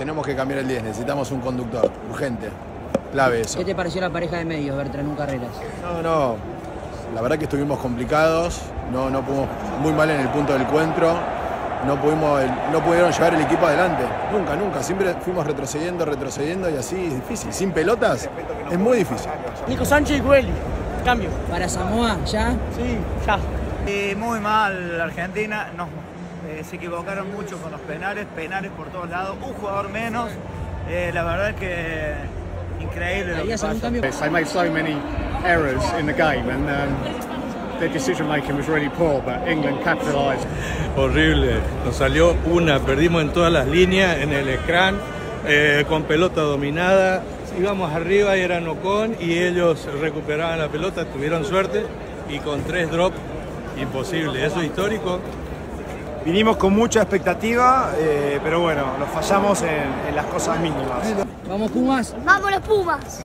tenemos que cambiar el 10, necesitamos un conductor, urgente, clave eso. ¿Qué te pareció la pareja de medios, Bertrand Carreras? No, la verdad que estuvimos complicados, no pudimos, muy mal en el punto del encuentro, no pudieron llevar el equipo adelante, nunca, siempre fuimos retrocediendo y así es difícil, sin pelotas es muy difícil. Nico Sánchez y Güeli, cambio. ¿Para Samoa ya? Sí, ya. Muy mal Argentina, se equivocaron mucho con los penales por todos lados, un jugador menos, la verdad es que increíble lo que pasa. They made so many errors in the game and their decision making was really poor, but England capitalized. Horrible, nos salió perdimos en todas las líneas, en el scrum, con pelota dominada, íbamos arriba y eran Ocon y ellos recuperaban la pelota, tuvieron suerte y con 3 drops, imposible, eso es histórico. Vinimos con mucha expectativa, pero bueno, nos fallamos en las cosas mínimas. ¿Vamos Pumas? ¡Vamos los Pumas!